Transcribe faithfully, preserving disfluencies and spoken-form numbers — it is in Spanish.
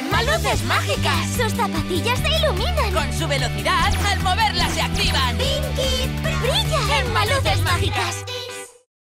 ¡Gemma Luces Mágicas! ¡Sus zapatillas se iluminan! Con su velocidad, al moverlas se activan. ¡Pinky! ¡Brilla! ¡Gemma Luces Mágicas!